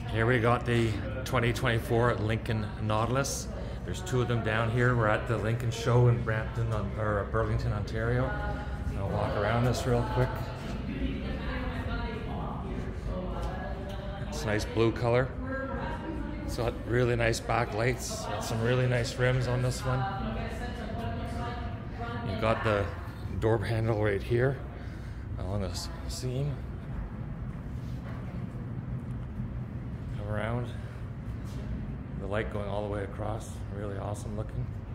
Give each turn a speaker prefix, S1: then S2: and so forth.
S1: Here we got the 2024 Lincoln Nautilus. There's two of them down here. We're at the Lincoln show in Burlington, Ontario. I'll walk around this real quick. It's a nice blue color. It's got really nice backlights. Got some really nice rims on this one. You've got the door handle right here on the seam. Come around. The light going all the way across. Really awesome looking.